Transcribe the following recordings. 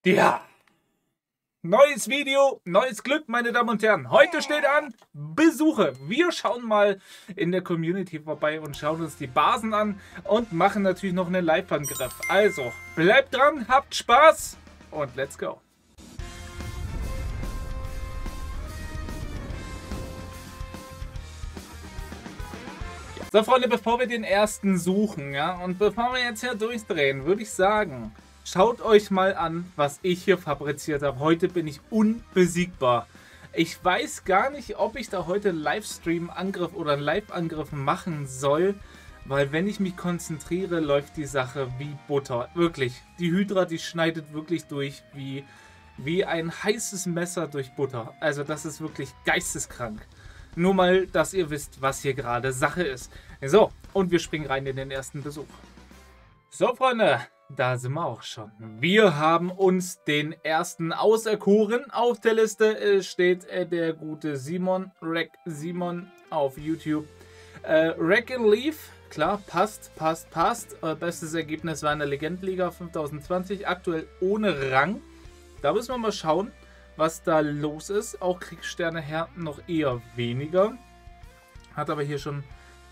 Ja, neues Video, neues Glück, meine Damen und Herren. Heute steht an Besuche. Wir schauen mal in der Community vorbei und schauen uns die Basen an und machen natürlich noch einen Live-Angriff. Also, bleibt dran, habt Spaß und let's go. So, Freunde, bevor wir den ersten suchen, ja, und bevor wir jetzt hier durchdrehen, würde ich sagen, schaut euch mal an, was ich hier fabriziert habe. Heute bin ich unbesiegbar. Ich weiß gar nicht, ob ich da heute Livestream-Angriff oder Live-Angriff machen soll, weil wenn ich mich konzentriere, läuft die Sache wie Butter. Wirklich, die Hydra, die schneidet wirklich durch wie ein heißes Messer durch Butter. Also das ist wirklich geisteskrank. Nur mal, dass ihr wisst, was hier gerade Sache ist. So, und wir springen rein in den ersten Besuch. So, Freunde, da sind wir auch schon. Wir haben uns den ersten auserkoren. Auf der Liste steht der gute Simon, Rack Simon auf YouTube. Rack and Leaf, klar, passt. Bestes Ergebnis war in der Legendenliga 5020, aktuell ohne Rang. Da müssen wir mal schauen, was da los ist. Auch Kriegssterne her noch eher weniger. Hat aber hier schon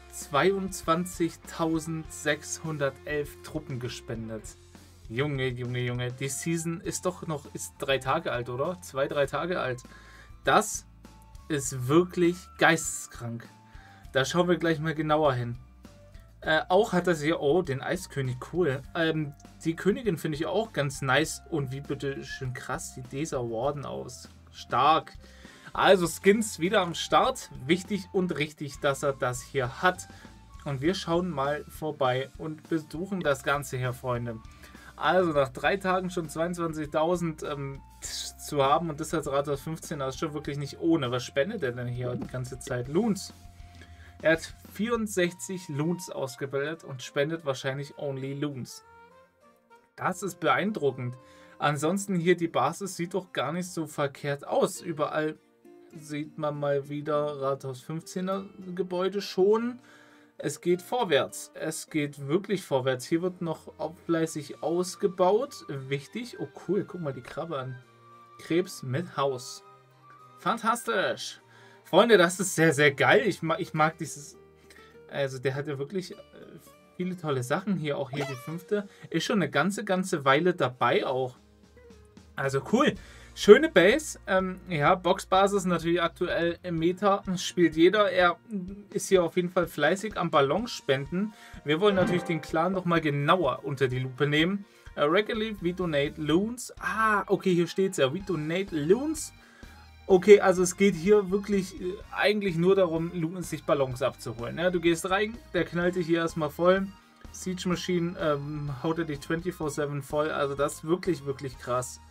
22.611 Truppen gespendet. Junge. Die Season ist doch noch 3 Tage alt, oder? 2-3 Tage alt. Das ist wirklich geisteskrank. Da schauen wir gleich mal genauer hin. Auch hat das hier, oh, den Eiskönig, cool. Die Königin finde ich auch ganz nice. Und wie bitte schön krass sieht dieser Warden aus. Stark. Also Skins wieder am Start. Wichtig und richtig, dass er das hier hat. Und wir schauen mal vorbei und besuchen das Ganze hier, Freunde. Also nach 3 Tagen schon 22.000 zu haben und das als Rathaus 15, das ist schon wirklich nicht ohne. Was spendet er denn hier die ganze Zeit? Loons. Er hat 64 Loons ausgebildet und spendet wahrscheinlich only Loons. Das ist beeindruckend. Ansonsten hier die Basis sieht doch gar nicht so verkehrt aus. Überall sieht man mal wieder Rathaus 15er Gebäude schon. Es geht vorwärts. Es geht wirklich vorwärts. Hier wird noch fleißig ausgebaut. Wichtig. Oh cool, guck mal die Krabbe an. Krebs mit Haus. Fantastisch. Freunde, das ist sehr, sehr geil. Ich mag dieses... Also der hat ja wirklich viele tolle Sachen hier. Auch hier die 5. Ist schon eine ganze Weile dabei auch. Also cool. Schöne Base. Ja, Boxbasis natürlich aktuell im Meta. Spielt jeder. Er ist hier auf jeden Fall fleißig am Ballonspenden. Wir wollen natürlich den Clan noch mal genauer unter die Lupe nehmen. Regularly, we donate Loons. Ah, okay, hier steht es ja. We donate Loons. Okay, also es geht hier wirklich eigentlich nur darum, sich Ballons abzuholen. Ja, du gehst rein, der knallt dich hier erstmal voll. Siege Machine haut er dich 24/7 voll. Also das ist wirklich krass.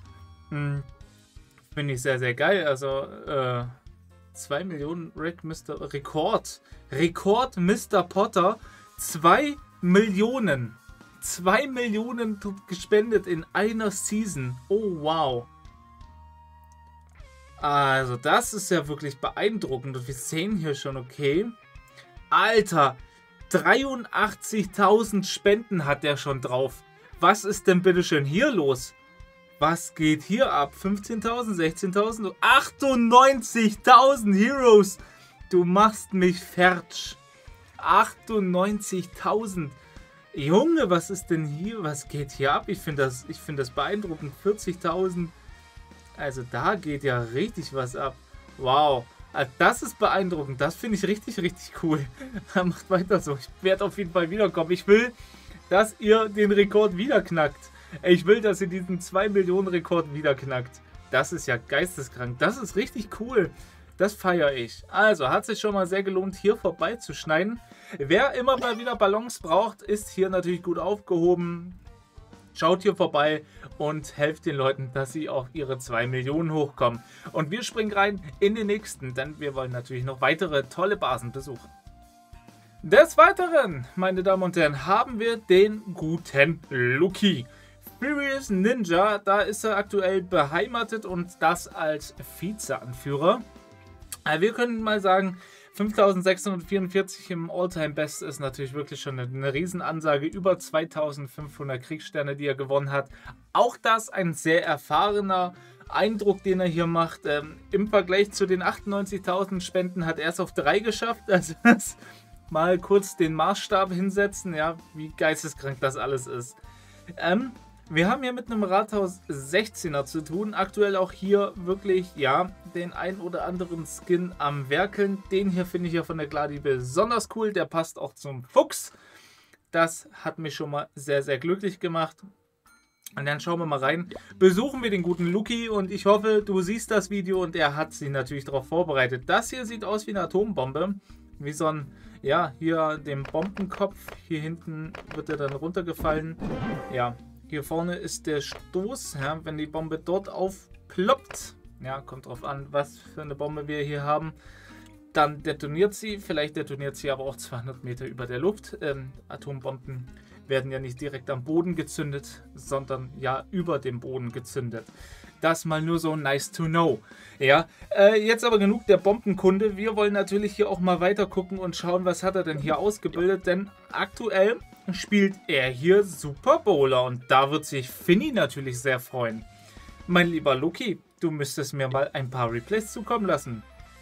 Finde ich sehr, sehr geil. Also 2 Millionen Rekord Mr. Potter. 2 Millionen. 2 Millionen gespendet in einer Season. Oh, wow. Also das ist ja wirklich beeindruckend. Und wir sehen hier schon, okay. Alter, 83.000 Spenden hat der schon drauf. Was ist denn bitte schön hier los? Was geht hier ab? 15.000, 16.000, 98.000 Heroes. Du machst mich fertig. 98.000. Junge, was ist denn hier? Was geht hier ab? Ich finde das beeindruckend. 40.000. Also da geht ja richtig was ab. Wow. Also das ist beeindruckend. Das finde ich richtig cool. Macht weiter so. Ich werde auf jeden Fall wiederkommen. Ich will, dass ihr den Rekord wieder knackt. Ich will, dass ihr diesen 2 Millionen Rekord wieder knackt. Das ist ja geisteskrank. Das ist richtig cool. Das feiere ich. Also, hat sich schon mal sehr gelohnt, hier vorbeizuschneiden. Wer immer mal wieder Ballons braucht, ist hier natürlich gut aufgehoben. Schaut hier vorbei und helft den Leuten, dass sie auf ihre 2 Millionen hochkommen. Und wir springen rein in den nächsten, denn wir wollen natürlich noch weitere tolle Basen besuchen. Des Weiteren, meine Damen und Herren, haben wir den guten Lucky. Furious Ninja, da ist er aktuell beheimatet und das als Vize-Anführer. Wir können mal sagen, 5644 im All-Time-Best ist natürlich wirklich schon eine Riesenansage. Über 2500 Kriegssterne, die er gewonnen hat. Auch das ein sehr erfahrener Eindruck, den er hier macht. Im Vergleich zu den 98.000 Spenden hat er es auf 3 geschafft. Also mal kurz den Maßstab hinsetzen, ja, wie geisteskrank das alles ist. Wir haben hier mit einem Rathaus 16er zu tun. Aktuell auch hier wirklich, ja, den ein oder anderen Skin am Werkeln. Den hier finde ich ja von der Gladi besonders cool. Der passt auch zum Fuchs. Das hat mich schon mal sehr, sehr glücklich gemacht. Und dann schauen wir mal rein. Besuchen wir den guten Luki und ich hoffe, du siehst das Video und er hat sich natürlich darauf vorbereitet. Das hier sieht aus wie eine Atombombe. Wie so ein, ja, hier dem Bombenkopf. Hier hinten wird er dann runtergefallen. Ja. Hier vorne ist der Stoß, ja, wenn die Bombe dort aufploppt, ja, kommt drauf an, was für eine Bombe wir hier haben, dann detoniert sie, vielleicht detoniert sie aber auch 200 Meter über der Luft. Atombomben werden ja nicht direkt am Boden gezündet, sondern ja über dem Boden gezündet. Das mal nur so nice to know. Ja, jetzt aber genug der Bombenkunde. Wir wollen natürlich hier auch mal weiter gucken und schauen, was hat er denn hier ausgebildet, denn aktuell spielt er hier Super Bowler und da wird sich Finny natürlich sehr freuen. Mein lieber Luki, du müsstest mir mal ein paar Replays zukommen lassen.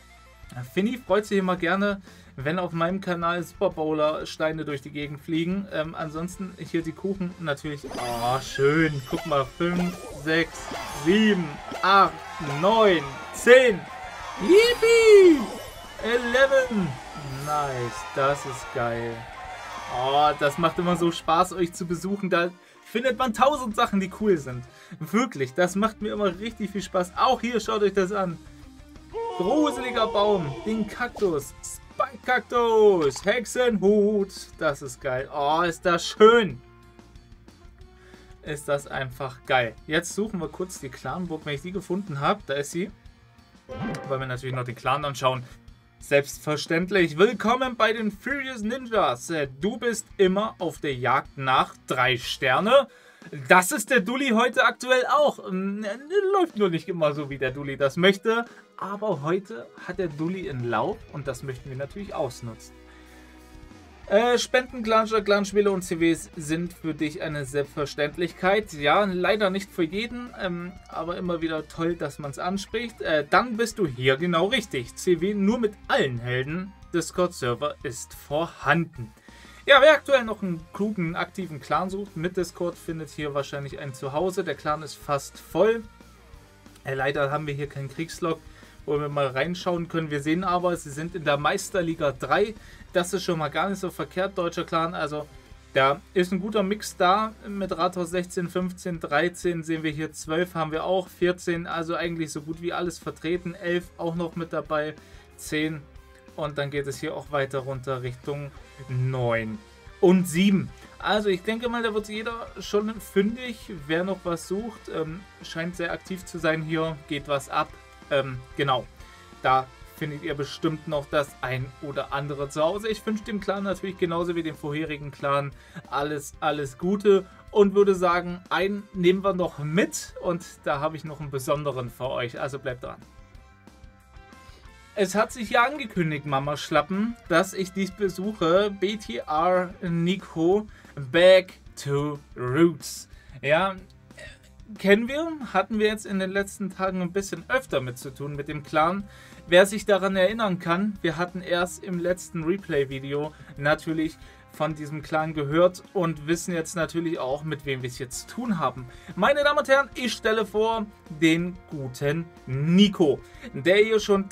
Finny freut sich immer gerne, wenn auf meinem Kanal Super Bowler Steine durch die Gegend fliegen. Ansonsten hier die Kuchen natürlich. Oh, schön. Guck mal, 5, 6, 7, 8, 9, 10. Yippie! 11. Nice, das ist geil. Oh, das macht immer so Spaß, euch zu besuchen. Da findet man 1000 Sachen, die cool sind. Wirklich, das macht mir immer richtig viel Spaß. Auch hier, schaut euch das an. Gruseliger Baum, den Kaktus, Spike-Kaktus, Hexenhut. Das ist geil. Oh, ist das schön. Ist das einfach geil. Jetzt suchen wir kurz die Clanburg, wenn ich die gefunden habe. Da ist sie. Wollen wir natürlich noch den Clan anschauen. Selbstverständlich. Willkommen bei den Furious Ninjas. Du bist immer auf der Jagd nach 3 Sterne. Das ist der Dulli heute aktuell auch. Läuft nur nicht immer so, wie der Dulli das möchte. Aber heute hat der Dulli in Lauf und das möchten wir natürlich ausnutzen. Spenden, Clanspiele und CWs sind für dich eine Selbstverständlichkeit. Ja, leider nicht für jeden, aber immer wieder toll, dass man es anspricht. Dann bist du hier genau richtig. CW nur mit allen Helden. Discord-Server ist vorhanden. Ja, wer aktuell noch einen klugen, aktiven Clan sucht mit Discord, findet hier wahrscheinlich ein Zuhause. Der Clan ist fast voll. Leider haben wir hier keinen Kriegslog, wo wir mal reinschauen können. Wir sehen aber, sie sind in der Meisterliga 3. Das ist schon mal gar nicht so verkehrt, deutscher Clan. Also da ist ein guter Mix da. Mit Rathaus 16, 15, 13 sehen wir hier 12, haben wir auch 14. Also eigentlich so gut wie alles vertreten. 11 auch noch mit dabei, 10. Und dann geht es hier auch weiter runter Richtung 9 und 7. Also ich denke mal, da wird jeder schon fündig. Wer noch was sucht, scheint sehr aktiv zu sein hier. Geht was ab. Genau, da findet ihr bestimmt noch das ein oder andere zu Hause. Ich wünsche dem Clan natürlich genauso wie dem vorherigen Clan alles Gute und würde sagen, einen nehmen wir noch mit und da habe ich noch einen besonderen für euch. Also bleibt dran. Es hat sich ja angekündigt, Mama Schlappen, dass ich dies besuche. BTR Nico Back to Roots. Ja, kennen wir, hatten wir jetzt in den letzten Tagen ein bisschen öfter mit zu tun mit dem Clan. Wer sich daran erinnern kann, wir hatten erst im letzten Replay-Video natürlich von diesem Clan gehört und wissen jetzt natürlich auch, mit wem wir es jetzt zu tun haben. Meine Damen und Herren, ich stelle vor den guten Nico, der hier schon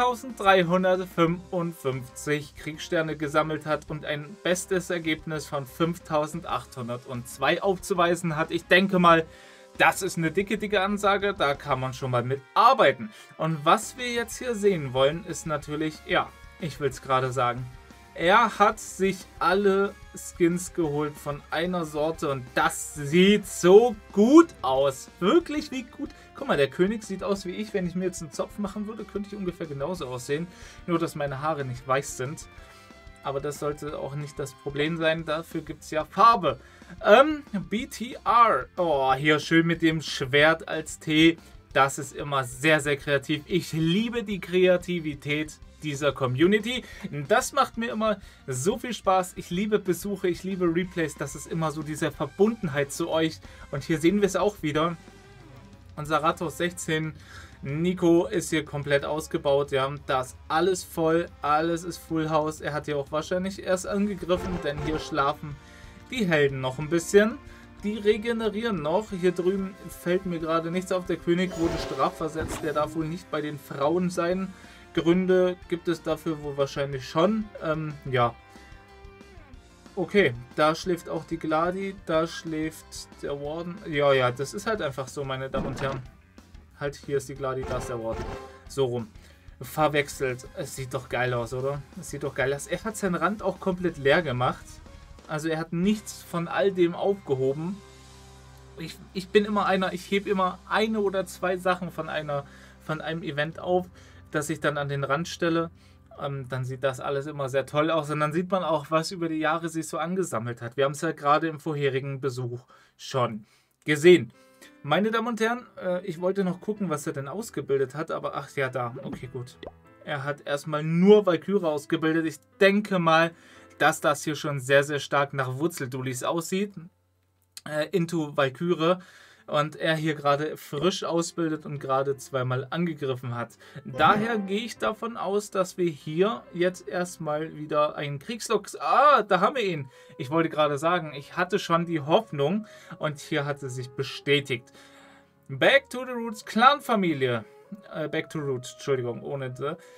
3355 Kriegssterne gesammelt hat und ein bestes Ergebnis von 5802 aufzuweisen hat. Ich denke mal, das ist eine dicke Ansage, da kann man schon mal mit arbeiten. Und was wir jetzt hier sehen wollen, ist natürlich, ja, ich will es gerade sagen, er hat sich alle Skins geholt von einer Sorte und das sieht so gut aus. Wirklich, wie gut. Guck mal, der König sieht aus wie ich. Wenn ich mir jetzt einen Zopf machen würde, könnte ich ungefähr genauso aussehen. Nur, dass meine Haare nicht weiß sind. Aber das sollte auch nicht das Problem sein. Dafür gibt es ja Farbe. BTR. Oh, hier schön mit dem Schwert als T. Das ist immer sehr kreativ. Ich liebe die Kreativität dieser Community. Das macht mir immer so viel Spaß. Ich liebe Besuche, ich liebe Replays. Das ist immer so diese Verbundenheit zu euch. Und hier sehen wir es auch wieder. Unser Rathaus 16, Nico ist hier komplett ausgebaut. Ja, da ist alles voll, alles ist Full House. Er hat hier auch wahrscheinlich erst angegriffen, denn hier schlafen die Helden noch ein bisschen. Die regenerieren noch. Hier drüben fällt mir gerade nichts auf. Der König wurde strafversetzt. Der darf wohl nicht bei den Frauen sein. Gründe gibt es dafür wohl wahrscheinlich schon. Ja. Okay, da schläft auch die Gladi. Da schläft der Warden. Ja, das ist halt einfach so, meine Damen und Herren. Halt, hier ist die Gladi, da ist der Warden. So rum. Verwechselt. Es sieht doch geil aus, oder? Es sieht doch geil aus. Er hat seinen Rand auch komplett leer gemacht. Also er hat nichts von all dem aufgehoben. Ich bin immer einer, ich hebe immer eine oder zwei Sachen von einem Event auf, das ich dann an den Rand stelle. Dann sieht das alles immer sehr toll aus. Und dann sieht man auch, was über die Jahre sich so angesammelt hat. Wir haben es ja gerade im vorherigen Besuch schon gesehen. Meine Damen und Herren, ich wollte noch gucken, was er denn ausgebildet hat. Aber ach ja, da. Okay, gut. Er hat erstmal nur Valkyrie ausgebildet. Ich denke mal, dass das hier schon sehr, sehr stark nach Wurzeldulis aussieht. Into Valkyrie. Und er hier gerade frisch ausbildet und gerade zweimal angegriffen hat. Daher gehe ich davon aus, dass wir hier jetzt erstmal wieder einen Kriegslok... Ah, da haben wir ihn. Ich wollte gerade sagen, ich hatte schon die Hoffnung und hier hat es sich bestätigt. Back to the Roots Clan-Familie. Back to Roots, Entschuldigung, ohne...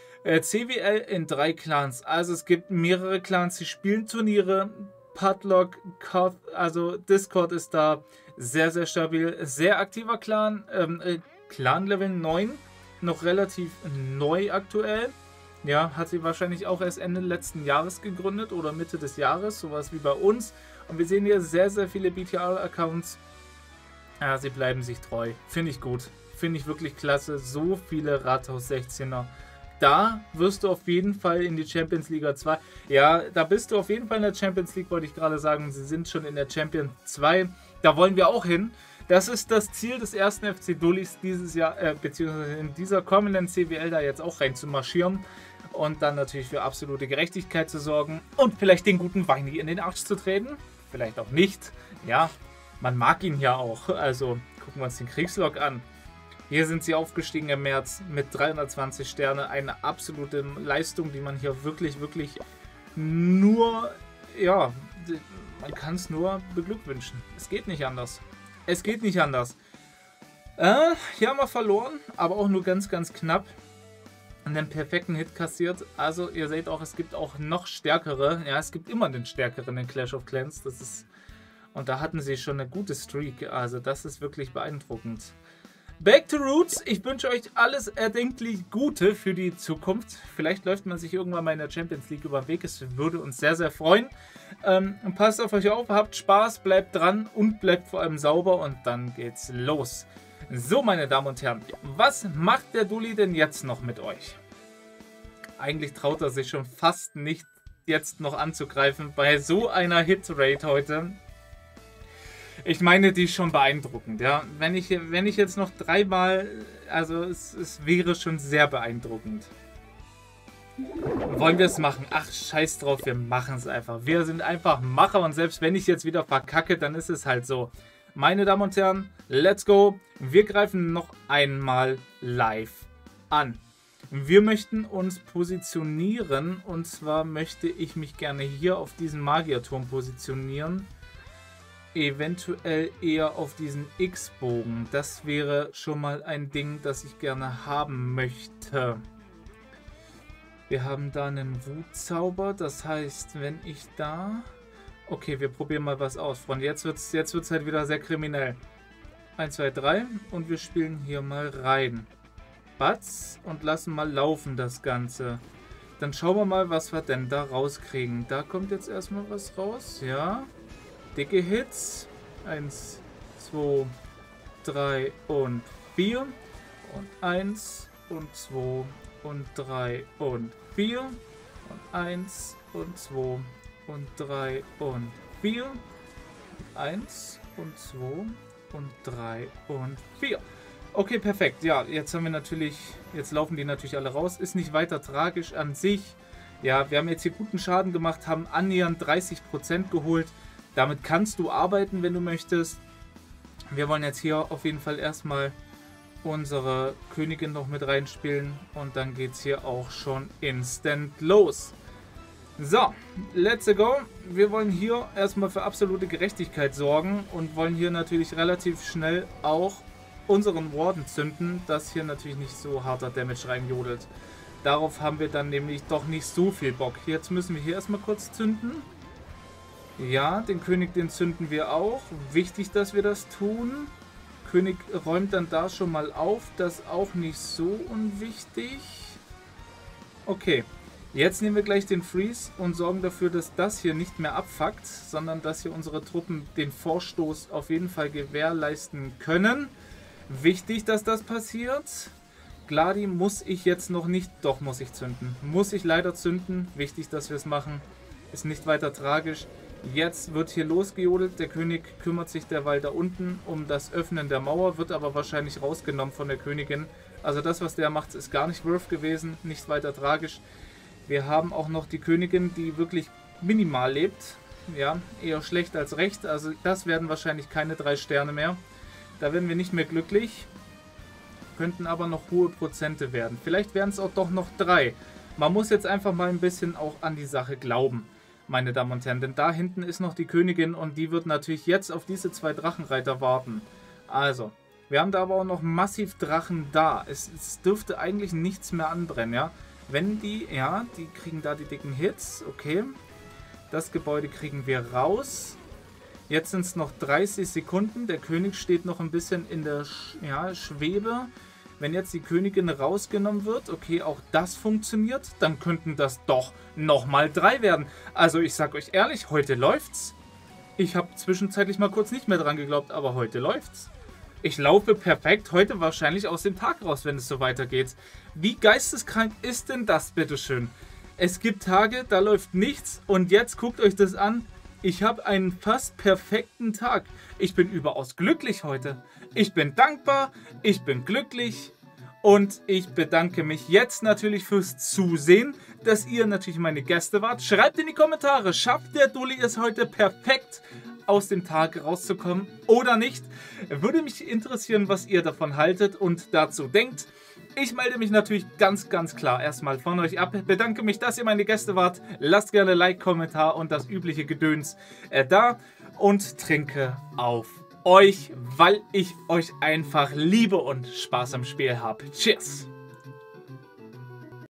CWL in 3 Clans. Also es gibt mehrere Clans, die spielen Turniere. Padlock, also Discord ist da sehr, sehr stabil. Sehr aktiver Clan. Clan Level 9. Noch relativ neu aktuell. Ja, hat sie wahrscheinlich auch erst Ende letzten Jahres gegründet oder Mitte des Jahres. Sowas wie bei uns. Und wir sehen hier sehr, sehr viele BTR-Accounts. Ja, sie bleiben sich treu. Finde ich gut. Finde ich wirklich klasse. So viele Rathaus 16er. Da wirst du auf jeden Fall in die Champions League 2. Ja, da bist du auf jeden Fall in der Champions League, wollte ich gerade sagen. Sie sind schon in der Champions 2. Da wollen wir auch hin. Das ist das Ziel des ersten FC Dullis dieses Jahr, beziehungsweise in dieser kommenden CWL da jetzt auch rein zu marschieren. Und dann natürlich für absolute Gerechtigkeit zu sorgen. Und vielleicht den guten Weini in den Arsch zu treten. Vielleicht auch nicht. Ja, man mag ihn ja auch. Also gucken wir uns den Kriegslog an. Hier sind sie aufgestiegen im März mit 320 Sterne. Eine absolute Leistung, die man hier wirklich, wirklich nur, ja, man kann es nur beglückwünschen. Es geht nicht anders. Es geht nicht anders. Hier haben wir verloren, aber auch nur ganz, ganz knapp. Einen perfekten Hit kassiert. Also ihr seht auch, es gibt auch noch stärkere. Ja, es gibt immer den stärkeren in Clash of Clans. Das ist, und da hatten sie schon eine gute Streak. Also das ist wirklich beeindruckend. Back to Roots, ich wünsche euch alles erdenklich Gute für die Zukunft. Vielleicht läuft man sich irgendwann mal in der Champions League über den Weg. Es würde uns sehr, sehr freuen. Passt auf euch auf, habt Spaß, bleibt dran und bleibt vor allem sauber und dann geht's los. So, meine Damen und Herren, was macht der Dulli denn jetzt noch mit euch? Eigentlich traut er sich schon fast nicht jetzt noch anzugreifen bei so einer Hitrate heute. Ich meine, die ist schon beeindruckend, ja. Wenn ich jetzt noch 3-mal, also es wäre schon sehr beeindruckend. Wollen wir es machen? Ach, scheiß drauf, wir machen es einfach. Wir sind einfach Macher und selbst wenn ich jetzt wieder verkacke, dann ist es halt so. Meine Damen und Herren, let's go. Wir greifen noch einmal live an. Wir möchten uns positionieren und zwar möchte ich mich gerne hier auf diesen Magierturm positionieren. Eventuell eher auf diesen X-Bogen. Das wäre schon mal ein Ding, das ich gerne haben möchte. Wir haben da einen Wutzauber. Das heißt, wenn ich da... Okay, wir probieren mal was aus, Freunde. Jetzt wird's halt wieder sehr kriminell. 1, 2, 3 und wir spielen hier mal rein. Batz und lassen mal laufen das Ganze. Dann schauen wir mal, was wir denn da rauskriegen. Da kommt jetzt erstmal was raus. Ja. Dicke Hits. 1, 2, 3 und 4. Und 1 und 2 und 3 und 4. Und 1 und 2 und 3 und 4. Und 1 und 2 und 3 und 4. Okay, perfekt. Ja, jetzt haben wir natürlich, jetzt laufen die natürlich alle raus. Ist nicht weiter tragisch an sich. Ja, wir haben jetzt hier guten Schaden gemacht, haben annähernd 30% geholt. Damit kannst du arbeiten, wenn du möchtest. Wir wollen jetzt hier auf jeden Fall erstmal unsere Königin noch mit reinspielen. Und dann geht es hier auch schon instant los. So, let's go. Wir wollen hier erstmal für absolute Gerechtigkeit sorgen und wollen hier natürlich relativ schnell auch unseren Warden zünden, dass hier natürlich nicht so harter Damage reinjodelt. Darauf haben wir dann nämlich doch nicht so viel Bock. Jetzt müssen wir hier erstmal kurz zünden. Ja, den König, den zünden wir auch. Wichtig, dass wir das tun. König räumt dann da schon mal auf. Das ist auch nicht so unwichtig. Okay. Jetzt nehmen wir gleich den Freeze und sorgen dafür, dass das hier nicht mehr abfuckt, sondern dass hier unsere Truppen den Vorstoß auf jeden Fall gewährleisten können. Wichtig, dass das passiert. Gladi muss ich jetzt noch nicht, doch muss ich zünden. Muss ich leider zünden. Wichtig, dass wir es machen. Ist nicht weiter tragisch. Jetzt wird hier losgejodelt. Der König kümmert sich derweil da unten um das Öffnen der Mauer, wird aber wahrscheinlich rausgenommen von der Königin. Also das, was der macht, ist gar nicht worth gewesen. Nicht weiter tragisch. Wir haben auch noch die Königin, die wirklich minimal lebt. Ja, eher schlecht als recht. Also das werden wahrscheinlich keine 3 Sterne mehr. Da werden wir nicht mehr glücklich. Könnten aber noch hohe Prozente werden. Vielleicht werden es auch doch noch 3. Man muss jetzt einfach mal ein bisschen auch an die Sache glauben, meine Damen und Herren. Denn da hinten ist noch die Königin und die wird natürlich jetzt auf diese 2 Drachenreiter warten. Also, wir haben da aber auch noch massiv Drachen da. Es dürfte eigentlich nichts mehr anbrennen, ja. Wenn die, ja, die kriegen da die dicken Hits, okay. Das Gebäude kriegen wir raus. Jetzt sind es noch 30 Sekunden. Der König steht noch ein bisschen in der Schwebe. Wenn jetzt die Königin rausgenommen wird, okay, auch das funktioniert, dann könnten das doch nochmal 3 werden. Also ich sag euch ehrlich, heute läuft's. Ich habe zwischenzeitlich mal kurz nicht mehr dran geglaubt, aber heute läuft's. Ich laufe perfekt heute wahrscheinlich aus dem Tag raus, wenn es so weitergeht. Wie geisteskrank ist denn das, bitteschön? Es gibt Tage, da läuft nichts und jetzt guckt euch das an. Ich habe einen fast perfekten Tag. Ich bin überaus glücklich heute. Ich bin dankbar, ich bin glücklich und ich bedanke mich jetzt natürlich fürs Zusehen, dass ihr natürlich meine Gäste wart. Schreibt in die Kommentare, schafft der Dulli es heute perfekt aus dem Tag rauszukommen oder nicht? Würde mich interessieren, was ihr davon haltet und dazu denkt. Ich melde mich natürlich ganz, ganz klar erstmal von euch ab. Bedanke mich, dass ihr meine Gäste wart. Lasst gerne Like, Kommentar und das übliche Gedöns da und trinke auf euch, weil ich euch einfach liebe und Spaß am Spiel habe. Cheers!